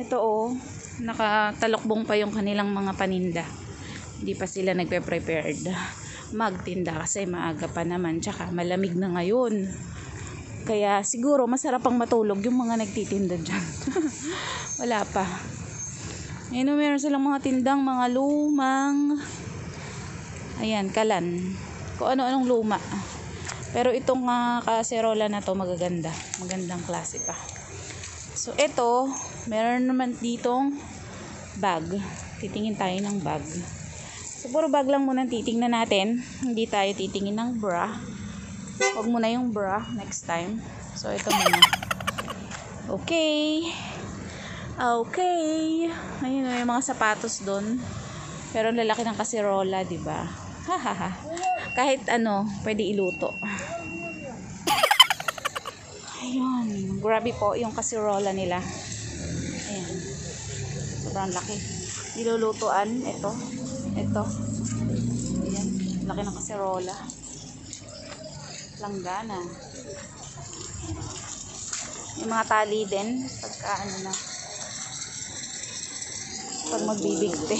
Ito oh, nakatalokbong pa yung kanilang mga paninda. Hindi pa sila nagpe-prepared magtinda kasi maaga pa naman, tsaka malamig na ngayon. Kaya siguro masarap pang matulog yung mga nagtitinda dyan. Wala pa. Ayun, meron silang mga tindang, mga lumang, ayan, kalan. Kung ano-anong luma. Pero itong kaserola na to magaganda. Magandang klase pa. So ito, meron naman ditong bag. Titingin tayo ng bag. So puro bag lang muna titingnan natin. Hindi tayo titingin ng bra. Huwag muna yung bra next time. So ito muna. Okay. Okay. Ayun, may mga sapatos doon. Pero lalaki ng kaserola, di ba? Hahaha. Kahit ano, pwede iluto. Ayun, grabe po yung kaserola nila. Ayan. Sobrang laki. Nilulutuan, ito. Ayan, laki ng kaserola. Langgana. Yung mga tali din, pagka ano na, pag magbibigte.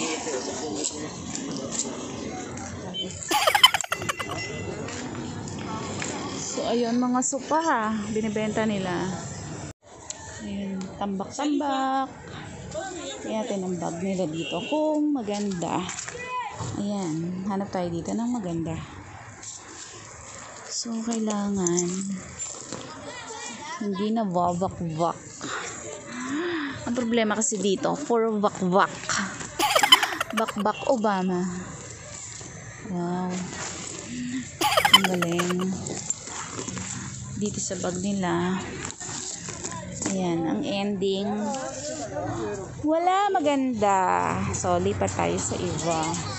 So ayun, mga sopa binibenta nila. Ayun, tambak-tambak. Kaya natin ang bag nila dito kung maganda. Ayan, hanap tayo dito ng maganda. So kailangan hindi na wawak-wak. Ang problema kasi dito, for wak-wak. Bak-bak Obama. Wow. Ang galing. Dito sa bag nila. Ayan, ang ending. Wala maganda. So, lipat tayo sa iba.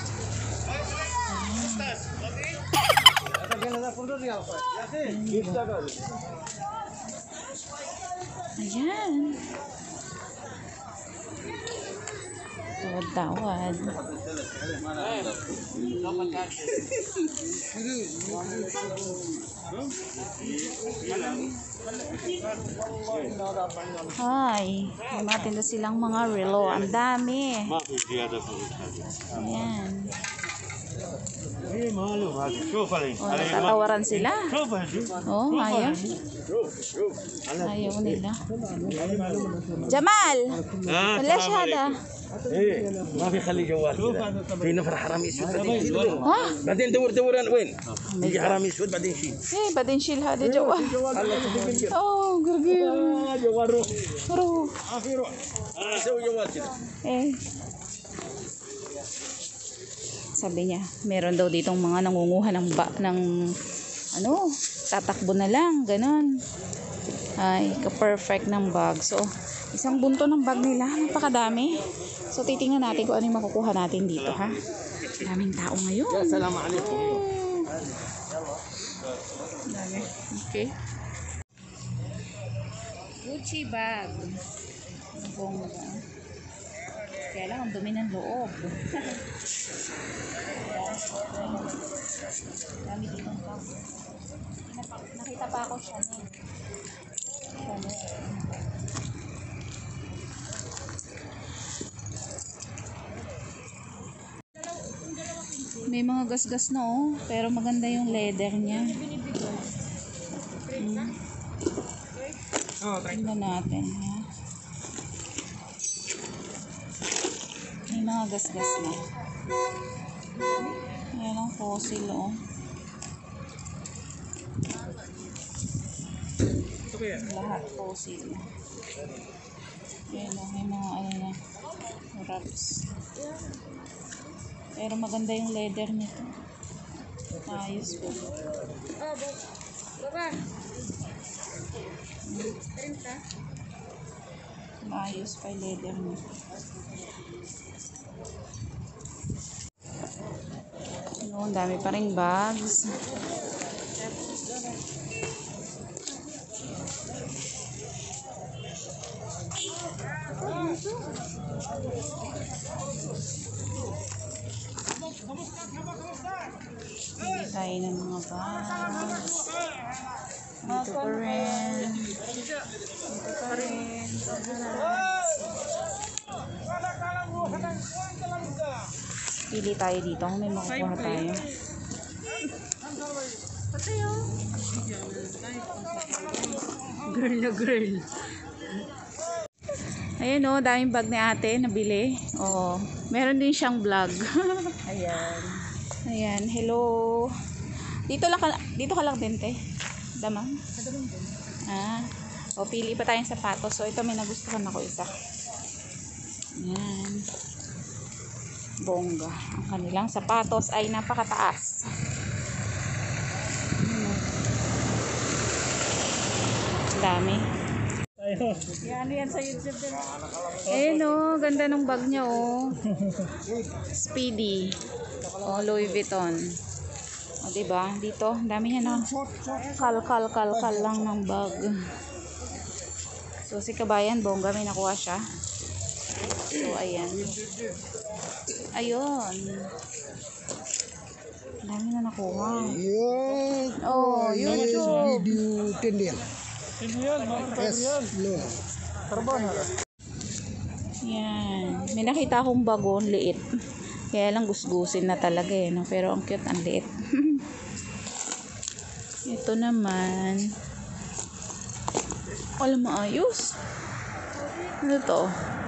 Ayan. Tawad-tawad. Hi. May mga tinda silang mga relo. Ang dami. Ayan. Oh, natatawaran sila. Oh, ayaw. Ayaw nila. Jamal! Wala shahada. ما في خلي جوال كذا في نفر حرام اسود بعدين شيل بعدين دور وين يجي حرام اسود بعدين شيل بعدين شيل هذا جوال اوه قرقير جوال روح روح ما في روح سوي جوال كذا sabi niya meron daw ditong mga nangunguha ng ano, tatakbo na lang ganon. Ay, ka-perfect ng bag. So isang bunto ng bag nila, napakadami. So titingnan natin kung ano yung makukuha natin dito, ha. Daming tao ngayon. Assalamualaikum. Dami. Okay. Gucci bag. Bongga. Kaya lang ang dumi ng loob. Dami dito ng bag. Nakita pa ako siya na. May mga gasgas na oh, pero maganda yung leather niya. Tingnan natin, ha. May mga gasgas na. Ayan ang fossil oh. Lahat fossil. Ayan oh, may mga ano na wraps. Pero maganda yung leather nito. Ayos po. Ayos pa yung leather nito. Ano, ang dami pa ring bags. Tayo ng mga bags. Dito pa rin. Dito pa rin. Pili tayo dito kung may makukuha tayo. Girl na girl. Ayan o, daming bag ni ate nabili. Oh, meron din siyang vlog. Ayan. Ayan, hello. Dito ka lang din, te. Damang. O pili pa tayong sapatos. So ito may nagustuhan ako isa. Ayan. Bongga. Ang kanilang sapatos ay napakataas. Dami. Yan sa YouTube din. No, ganda ng bag niya oh. Speedy. Oh, Louis Vuitton. O diba? Dito, dami niya na. Kal lang ng bag. So si Kabayan, bongga, may nakuha siya. So ayan. Ayun. Dami na nakuha. Oh, YouTube. Video 10 real. Yan. May nakita akong bagon, liit. Kaya lang gusgusin na talaga eh. No? Pero ang cute, ang liit. Ito naman. Alam mo, ayos. Ano to?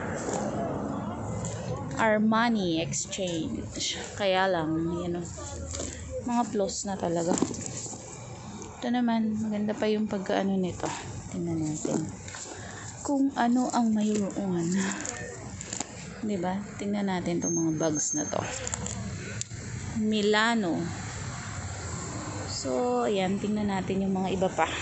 Armani Exchange. Kaya lang, yan o. Mga plus na talaga. Ito naman, maganda pa yung pagkaano nito. Tingnan natin. Kung ano ang mayroon. Diba? Tingnan natin itong mga bags na to. Milano. So, ayan. Tingnan natin yung mga iba pa.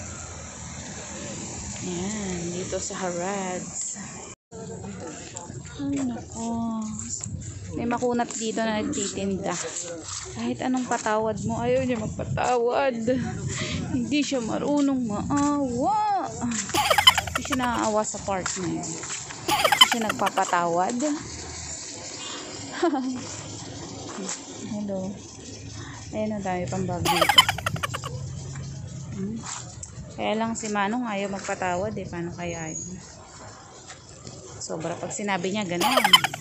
Ayan. Dito sa Harrods. Ay, nako. May makunat dito na nagtitinda. Kahit anong patawad mo, ayaw niya magpatawad. Hindi siya marunong maawa. Hindi siya naaawa sa part na yun. Hindi siya nagpapatawad. Hello. Ayan, ang dami pang bag dito. Kaya lang si Manong ayaw magpatawad eh. Paano kaya yun? Sobra pag sinabi niya ganun.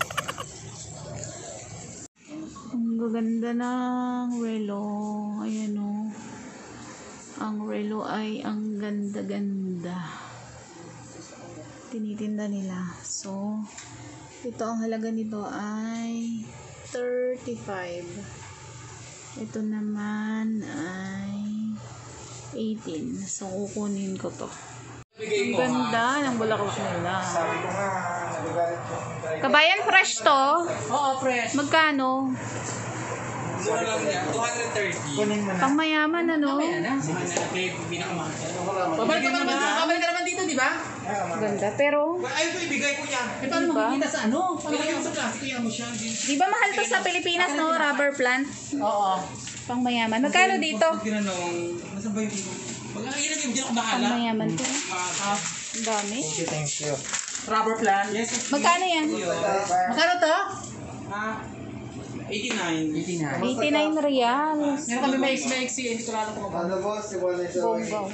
Ang gaganda ng relo. Ayan o. Ang relo ay ang ganda-ganda. Tinitinda nila. So, ito ang halaga nito ay 35. Ito naman ay 18. So, kukunin ko to. Ang ganda ng bulaklak nila. Kabayan, fresh to? Oo, fresh. Magkano? Mura lang niya, 230. Kunin mo na. Pang mayaman, ano? Babalik ka naman dito, di ba? Ganda, pero Ay, ito ibigay ko niya. Eh, paano Diba? makikita sa ano? Ilagay mo sa plastic, kaya mo siya. di ba mahal to sa Pilipinas, no? Rubber plant. Oo. Pang mayaman. Magkano dito? Pag ginanong, nasa ba yung ilagay mo dyan ako Pang bahala. mayaman to. Ang dami. Thank you. Rubber plant? Yes. Magkano yan? Magkano to? 89. 89 reals. Meron kami maiksi, hindi ko lalo kung Ano boss, si Juan is away. Bonggaw.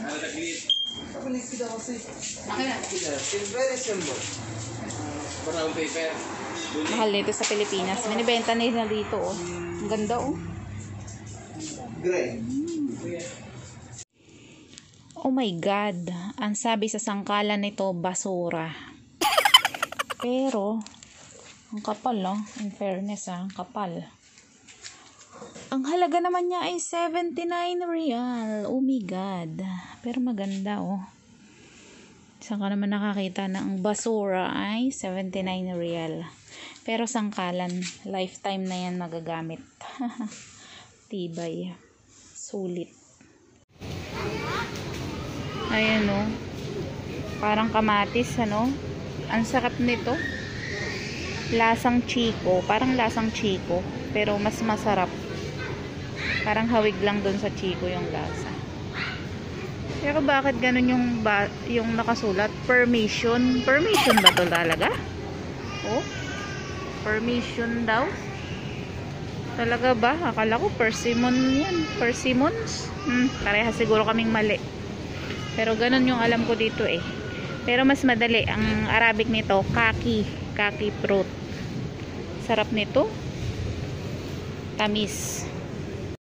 Akin na. It's very simple. Brown paper. Mahal nito sa Pilipinas. Binibenta nila dito, oh. Ang ganda, oh. Gray. Oh my God. Ang sabi sa sangkalan nito, basura. Pero, ang kapal, no? In fairness, ang kapal. Ang halaga naman niya ay 79 real. Oh my God. Pero maganda, oh. Saan ka naman nakakita na ang basura ay 79 real. Pero sangkalan, lifetime na yan magagamit. Tibay. Sulit. Ayan, oh. Parang kamatis, ano? Ang sarap nito. Lasang chiko. Parang lasang chiko. Pero mas masarap. Parang hawig lang dun sa chiko yung lasa. Pero bakit ganun yung nakasulat? Permission. Permission ba to talaga? Oh? Permission daw? Talaga ba? Akala ko persimmon yan. Persimmons? Pareha siguro kaming mali. Pero ganun yung alam ko dito eh. Pero mas madali. Ang Arabic nito, kaki. Kaki fruit. Sarap nito. Tamis.